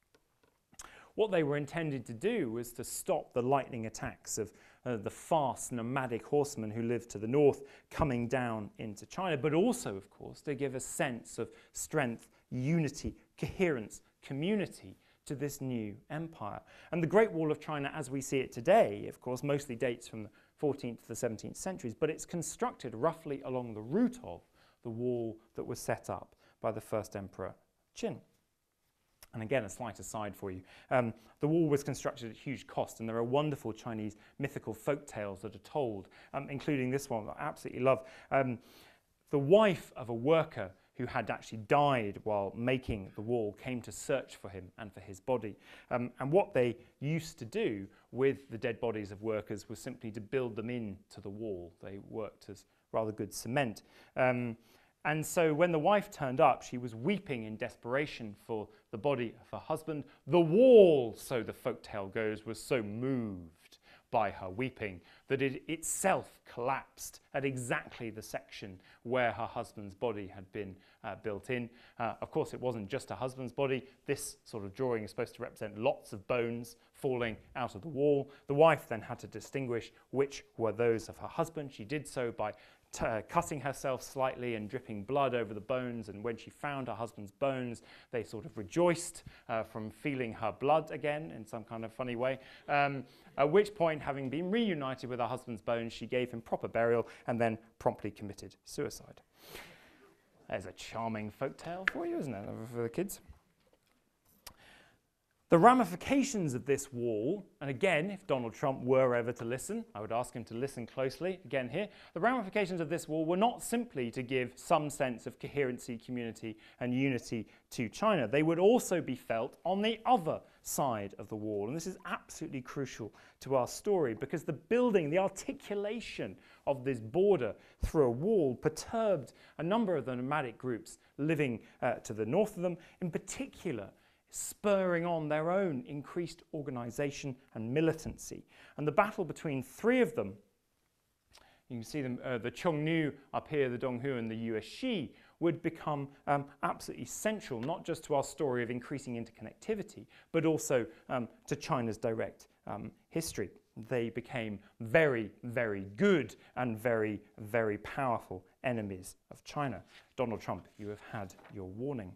What they were intended to do was to stop the lightning attacks of the fast nomadic horsemen who lived to the north coming down into China, but also, of course, to give a sense of strength, unity, coherence, community to this new empire. And the Great Wall of China, as we see it today, of course, mostly dates from the 14th to the 17th centuries, but it's constructed roughly along the route of the wall that was set up by the first emperor Qin. And again, a slight aside for you. The wall was constructed at huge cost, and there are wonderful Chinese mythical folk tales that are told, including this one that I absolutely love. The wife of a worker who had actually died while making the wall came to search for him and for his body. And what they used to do with the dead bodies of workers was simply to build them into the wall. They worked as rather good cement. And so when the wife turned up, she was weeping in desperation for the body of her husband. The wall, so the folktale goes, was so moved by her weeping that it itself collapsed at exactly the section where her husband's body had been built in. Of course, it wasn't just her husband's body. This sort of drawing is supposed to represent lots of bones falling out of the wall. The wife then had to distinguish which were those of her husband. She did so by cutting herself slightly and dripping blood over the bones, and when she found her husband's bones, they sort of rejoiced from feeling her blood again in some kind of funny way. At which point, having been reunited with her husband's bones, she gave him proper burial and then promptly committed suicide. There's a charming folktale for you, isn't it, for the kids? The ramifications of this wall, and again, if Donald Trump were ever to listen, I would ask him to listen closely, again here, the ramifications of this wall were not simply to give some sense of coherency, community, and unity to China. They would also be felt on the other side of the wall, and this is absolutely crucial to our story because the building, the articulation of this border through a wall perturbed a number of the nomadic groups living to the north of them, in particular spurring on their own increased organization and militancy. And the battle between three of them, you can see them, the Chongnu up here, the Donghu and the Yueshi, would become absolutely central, not just to our story of increasing interconnectivity, but also to China's direct history. They became very, very good and very, very powerful enemies of China. Donald Trump, you have had your warning.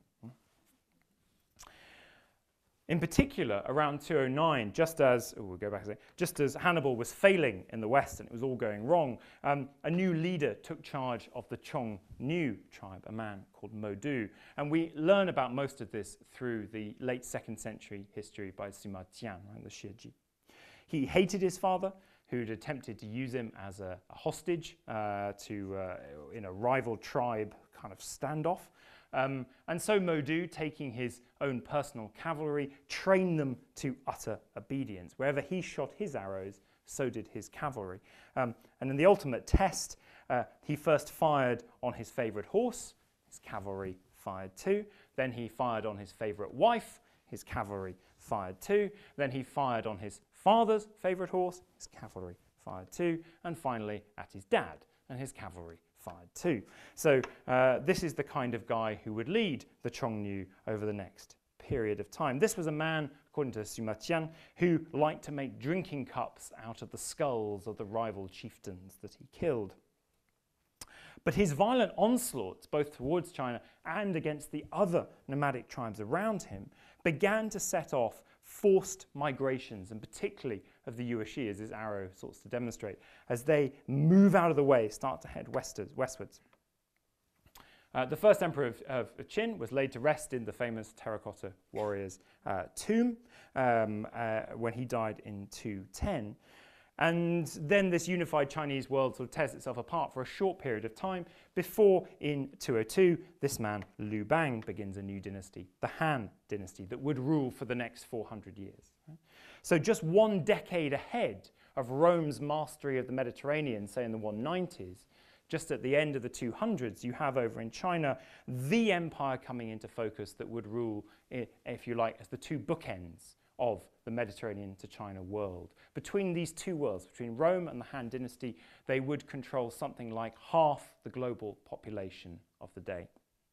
In particular, around 209, just as Hannibal was failing in the west and it was all going wrong, a new leader took charge of the Chongnu tribe, a man called Modu. And we learn about most of this through the late 2nd century history by Sima Tian, right, the Xieji. He hated his father, who'd attempted to use him as a hostage in a rival tribe kind of standoff. And so Modu, taking his own personal cavalry, trained them to utter obedience. Wherever he shot his arrows, so did his cavalry. And in the ultimate test, he first fired on his favorite horse, his cavalry fired too. Then he fired on his favorite wife, his cavalry fired too. Then he fired on his father's favorite horse, his cavalry fired too, and finally at his dad, and his cavalry fired too. So this is the kind of guy who would lead the Qiongnu over the next period of time. This was a man, according to Sima Qian, who liked to make drinking cups out of the skulls of the rival chieftains that he killed. But his violent onslaughts, both towards China and against the other nomadic tribes around him, began to set off forced migrations, and particularly of the Yuezhi, as this arrow sorts to demonstrate, as they move out of the way, start to head westwards. The first emperor of Qin was laid to rest in the famous terracotta warrior's tomb when he died in 210. And then this unified Chinese world sort of tears itself apart for a short period of time before, in 202, this man, Liu Bang, begins a new dynasty, the Han dynasty, that would rule for the next 400 years. So just 1 decade ahead of Rome's mastery of the Mediterranean, say in the 190s, just at the end of the 200s, you have over in China the empire coming into focus that would rule, if you like, as the two bookends of the Mediterranean to China world. Between these two worlds, between Rome and the Han dynasty, they would control something like half the global population of the day.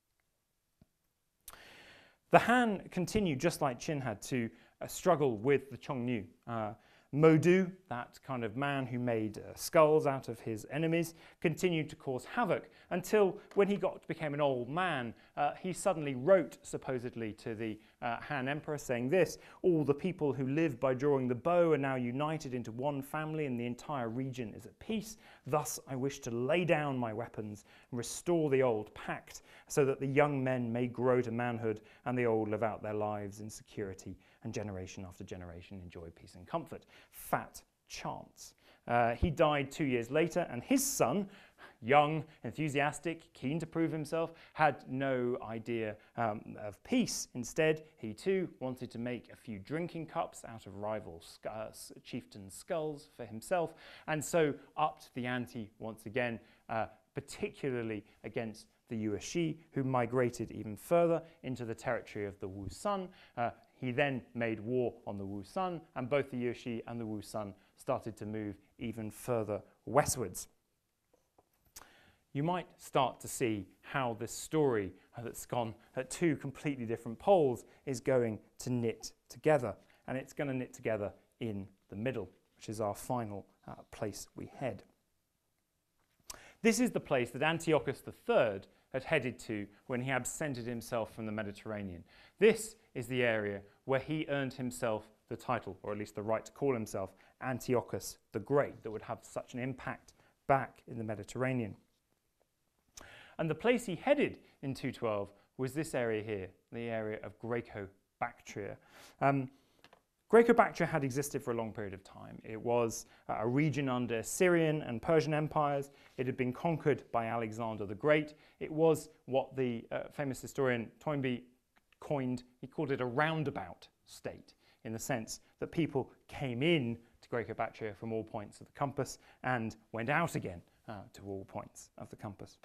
The Han continued, just like Qin had, to struggle with the Qiongnu. Modu, that kind of man who made skulls out of his enemies, continued to cause havoc until when he became an old man, he suddenly wrote supposedly to the Han emperor saying this: "All the people who live by drawing the bow are now united into one family and the entire region is at peace. Thus I wish to lay down my weapons and restore the old pact so that the young men may grow to manhood and the old live out their lives in security and generation after generation enjoy peace and comfort." Fat chance. He died 2 years later, and his son, young, enthusiastic, keen to prove himself, had no idea of peace. Instead, he too wanted to make a few drinking cups out of rival chieftains' skulls for himself, and so upped the ante once again, particularly against the Yuezhi, who migrated even further into the territory of the Wu Sun. He then made war on the Wu Sun, and both the Yuezhi and the Wu Sun started to move even further westwards. You might start to see how this story that's gone at two completely different poles is going to knit together, and it's going to knit together in the middle, which is our final place we head. This is the place that Antiochus III had headed to when he absented himself from the Mediterranean. This is the area where he earned himself the title, or at least the right to call himself, Antiochus the Great, that would have such an impact back in the Mediterranean. And the place he headed in 212 was this area here, the area of Greco-Bactria. Greco-Bactria had existed for a long period of time. It was a region under Syrian and Persian empires. It had been conquered by Alexander the Great. It was what the famous historian Toynbee coined. He called it a roundabout state, in the sense that people came in to Greco-Bactria from all points of the compass and went out again to all points of the compass.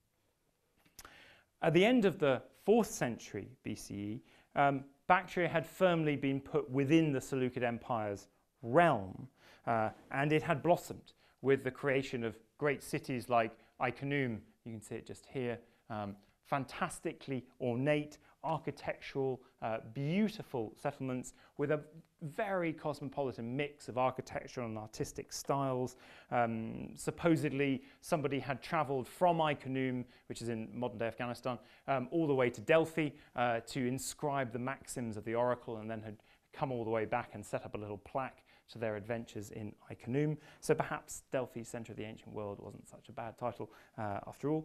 At the end of the 4th century BCE, Bactria had firmly been put within the Seleucid Empire's realm, and it had blossomed with the creation of great cities like Iconium. You can see it just here. Fantastically ornate, architectural, beautiful settlements with a very cosmopolitan mix of architectural and artistic styles. Supposedly, somebody had travelled from Iconium, which is in modern-day Afghanistan, all the way to Delphi to inscribe the maxims of the oracle, and then had come all the way back and set up a little plaque to their adventures in Iconium. So perhaps Delphi, centre of the ancient world, wasn't such a bad title after all.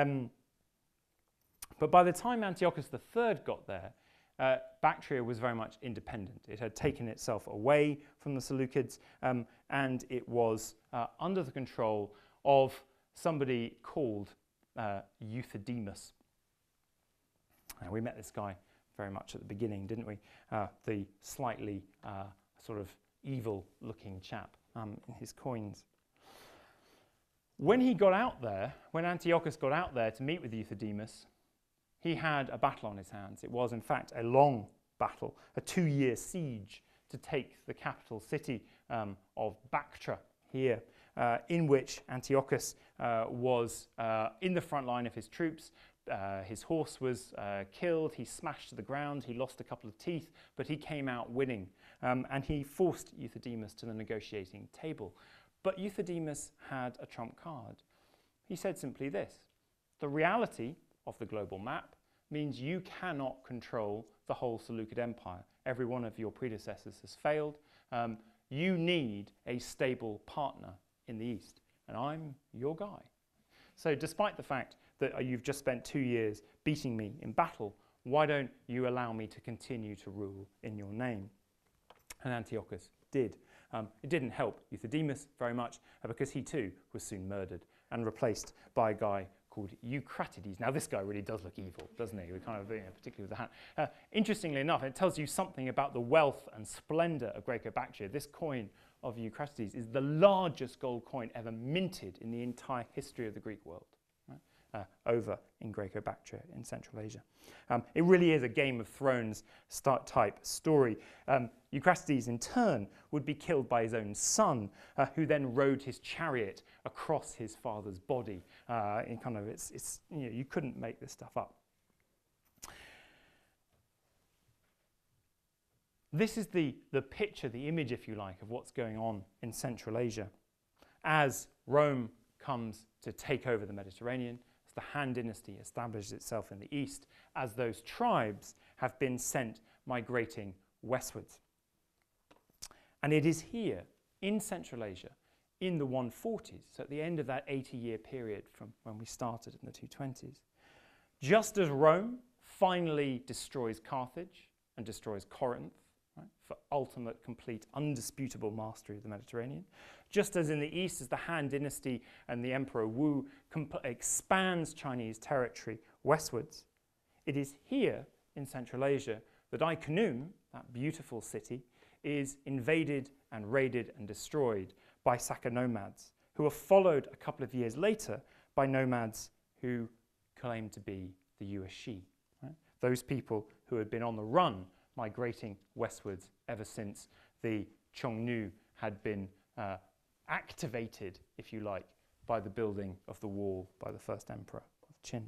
But by the time Antiochus III got there, Bactria was very much independent. It had taken itself away from the Seleucids, and it was under the control of somebody called Euthydemus. We met this guy very much at the beginning, didn't we? The slightly sort of evil-looking chap in his coins. When he got out there, when Antiochus got out there to meet with Euthydemus, he had a battle on his hands. It was, in fact, a long battle, a 2-year siege to take the capital city of Bactra here. in which Antiochus was in the front line of his troops. His horse was killed, he smashed to the ground, he lost a couple of teeth, but he came out winning. And he forced Euthydemus to the negotiating table. But Euthydemus had a trump card. He said simply this: the reality of the global map means you cannot control the whole Seleucid Empire. Every one of your predecessors has failed. You need a stable partner in the East, and I'm your guy. So despite the fact that you've just spent 2 years beating me in battle, why don't you allow me to continue to rule in your name? And Antiochus did. It didn't help Euthydemus very much because he too was soon murdered and replaced by a guy called Eucratides. Now this guy really does look evil, doesn't he? We kind of, particularly with the hat. Interestingly enough, it tells you something about the wealth and splendor of Greco-Bactria. This coin of Eucratides is the largest gold coin ever minted in the entire history of the Greek world. Over in Greco-Bactria in Central Asia. It really is a Game of Thrones type story. Eucratides in turn would be killed by his own son, who then rode his chariot across his father's body. In kind of you couldn't make this stuff up. This is the picture, the image, if you like, of what's going on in Central Asia as Rome comes to take over the Mediterranean. The Han dynasty establishes itself in the east as those tribes have been sent migrating westwards. And it is here in Central Asia in the 140s, so at the end of that 80-year period from when we started in the 220s, just as Rome finally destroys Carthage and destroys Corinth, right, for ultimate, complete, undisputable mastery of the Mediterranean. Just as in the east, as the Han dynasty and the Emperor Wu expands Chinese territory westwards, it is here in Central Asia that Ai Khanoum, that beautiful city, is invaded and raided and destroyed by Saka nomads, who are followed a couple of years later by nomads who claim to be the Yuezhi, right? Those people who had been on the run migrating westwards ever since the Xiongnu had been activated, if you like, by the building of the wall by the first emperor of Qin.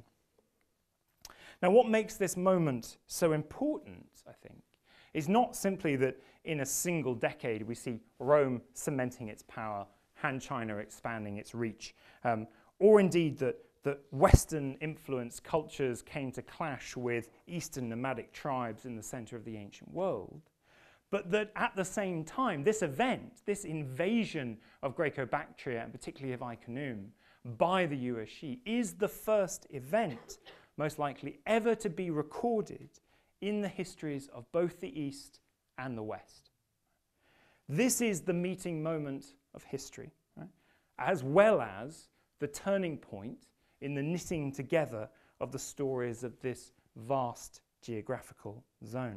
Now, what makes this moment so important, I think, is not simply that in a single decade we see Rome cementing its power, Han China expanding its reach, or indeed that Western influenced cultures came to clash with Eastern nomadic tribes in the center of the ancient world, but that at the same time, this event, this invasion of Greco-Bactria, and particularly of Ai Khanoum, by the Yuezhi, is the first event, most likely ever to be recorded in the histories of both the East and the West. This is the meeting moment of history, right? As well as the turning point in the knitting together of the stories of this vast geographical zone.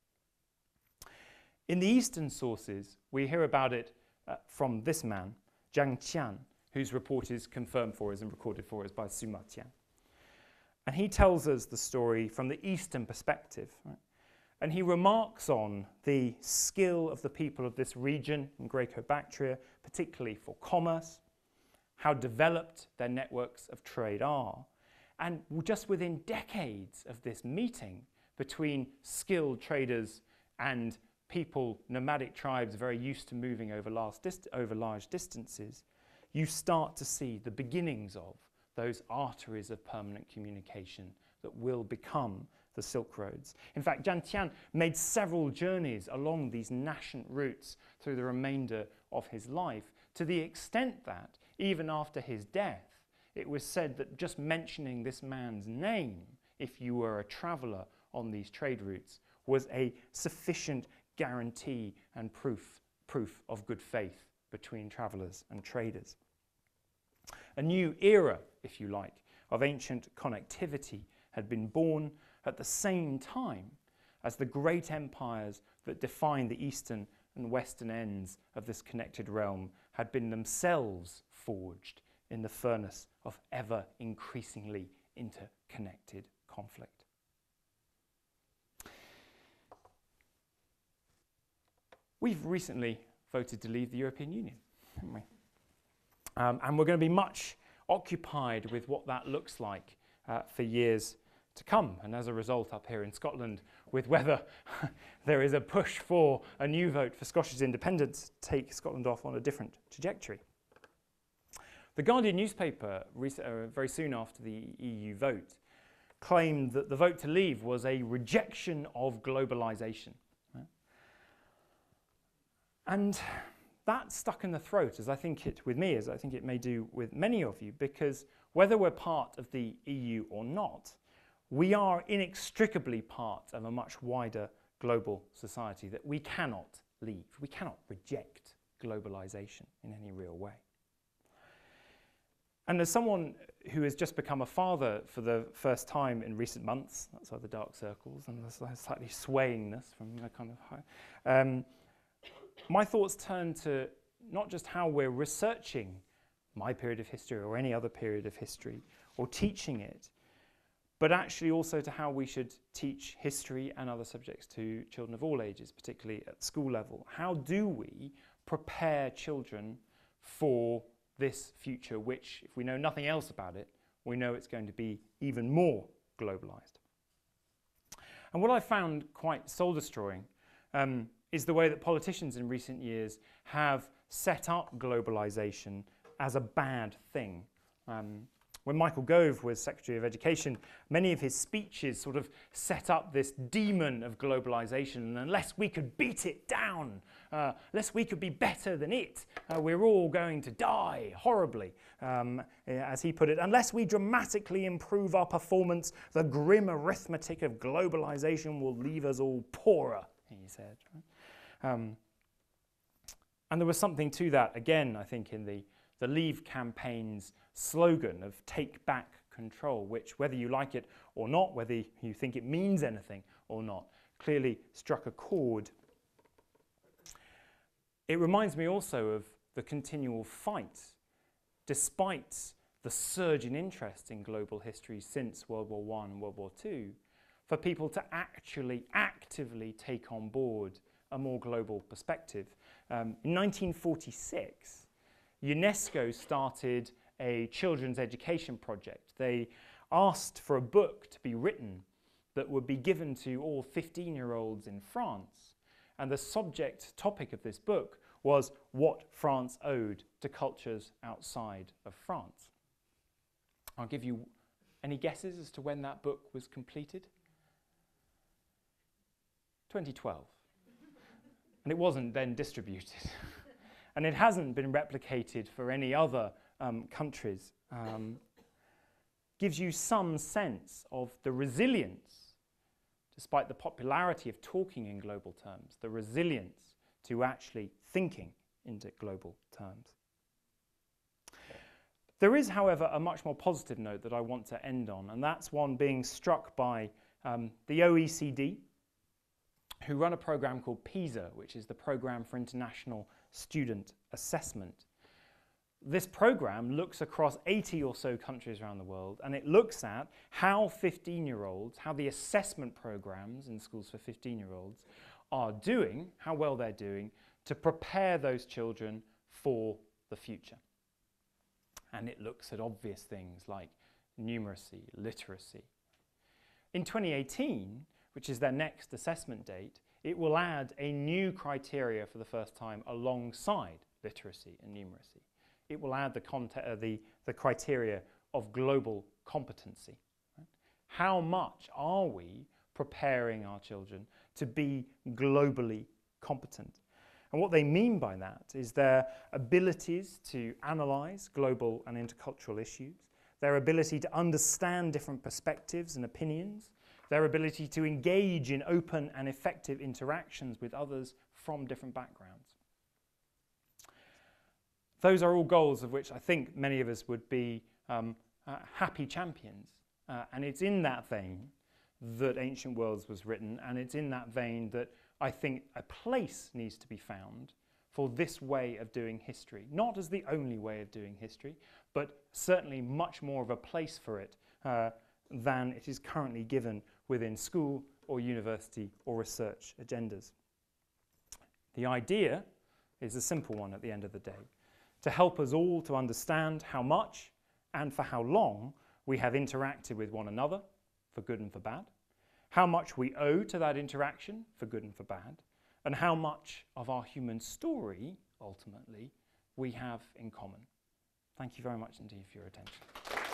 In the Eastern sources, we hear about it from this man, Zhang Qian, whose report is confirmed for us and recorded for us by Sima Tian. And he tells us the story from the Eastern perspective. Right? And he remarks on the skill of the people of this region in Greco-Bactria, particularly for commerce, how developed their networks of trade are. And just within decades of this meeting between skilled traders and people, nomadic tribes very used to moving over large distances, you start to see the beginnings of those arteries of permanent communication that will become the Silk Roads. In fact, Zhang Tian made several journeys along these nascent routes through the remainder of his life, to the extent that, even after his death, it was said that just mentioning this man's name, if you were a traveller on these trade routes, was a sufficient guarantee and proof of good faith between travellers and traders. A new era, if you like, of ancient connectivity had been born at the same time as the great empires that define the eastern and western ends of this connected realm had been themselves forged in the furnace of ever increasingly interconnected conflict. We've recently voted to leave the European Union, haven't we? And we're going to be much occupied with what that looks like for years to come. And as a result, up here in Scotland, with whether there is a push for a new vote for Scottish independence to take Scotland off on a different trajectory. The Guardian newspaper, very soon after the EU vote, claimed that the vote to leave was a rejection of globalisation. Right? And that stuck in the throat, as I think it with me, as I think it may do with many of you, because whether we're part of the EU or not, we are inextricably part of a much wider global society that we cannot leave. We cannot reject globalisation in any real way. And as someone who has just become a father for the first time in recent months, that's why the dark circles and the slightly swayingness from the kind of high, my thoughts turn to not just how we're researching my period of history or any other period of history or teaching it, but actually also to how we should teach history and other subjects to children of all ages, particularly at school level. How do we prepare children for this future, which, if we know nothing else about it, we know it's going to be even more globalised? And what I found quite soul-destroying is the way that politicians in recent years have set up globalisation as a bad thing. When Michael Gove was Secretary of Education, many of his speeches sort of set up this demon of globalisation, and unless we could beat it down, unless we could be better than it, we're all going to die horribly, as he put it. Unless we dramatically improve our performance, the grim arithmetic of globalisation will leave us all poorer, he said. And there was something to that, again, I think, in the Leave campaign's slogan of take back control, which, whether you like it or not, whether you think it means anything or not, clearly struck a chord. It reminds me also of the continual fight, despite the surge in interest in global history since World War I and World War II, for people to actually actively take on board a more global perspective. In 1946, UNESCO started a children's education project. They asked for a book to be written that would be given to all 15-year-olds in France. And the topic of this book was what France owed to cultures outside of France. I'll give you any guesses as to when that book was completed? 2012. And it wasn't then distributed. And it hasn't been replicated for any other countries. Gives you some sense of the resilience, despite the popularity of talking in global terms, the resilience to actually thinking into global terms. There is, however, a much more positive note that I want to end on, and that's one being struck by the OECD, who run a program called PISA, which is the Programme for International Student Assessment. This program looks across 80 or so countries around the world, and it looks at how 15-year-olds, how the assessment programs in schools for 15-year-olds are doing, how well they're doing, to prepare those children for the future. And it looks at obvious things like numeracy, literacy. In 2018, which is their next assessment date, it will add a new criteria for the first time alongside literacy and numeracy. It will add the criteria of global competency. Right? How much are we preparing our children to be globally competent? And what they mean by that is their abilities to analyse global and intercultural issues, their ability to understand different perspectives and opinions, their ability to engage in open and effective interactions with others from different backgrounds. Those are all goals of which I think many of us would be happy champions. And it's in that vein that Ancient Worlds was written, and it's in that vein that I think a place needs to be found for this way of doing history. Not as the only way of doing history, but certainly much more of a place for it than it is currently given within school or university or research agendas. The idea is a simple one at the end of the day, to help us all to understand how much and for how long we have interacted with one another, for good and for bad, how much we owe to that interaction, for good and for bad, and how much of our human story, ultimately, we have in common. Thank you very much indeed for your attention.